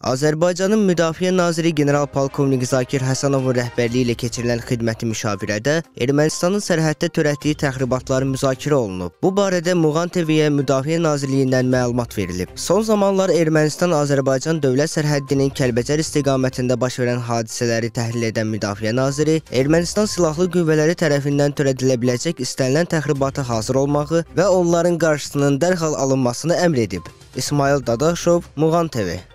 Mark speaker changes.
Speaker 1: Azərbaycanın Müdafiə naziri general-polkovnik Zakir Həsənovun rəhbərliyi ilə keçirilən xidməti müşavirədə Ermənistanın sərhəddə törətdiyi təxribatlar müzakirə olunub. Bu barədə Muğan TV-yə Müdafiə Nazirliyindən məlumat verilib. Son zamanlar Ermənistan-Azərbaycan dövlət sərhəddinin Kəlbəcər istiqamətində baş verən hadisələri təhlil edən Müdafiə naziri Ermənistan silahlı qüvvələri tərəfindən törədilə biləcək istənilən təxribata hazır olmağı və onların qarşısının dərhal alınmasını əmr edib. İsmail Dadaşov, Muğan TV.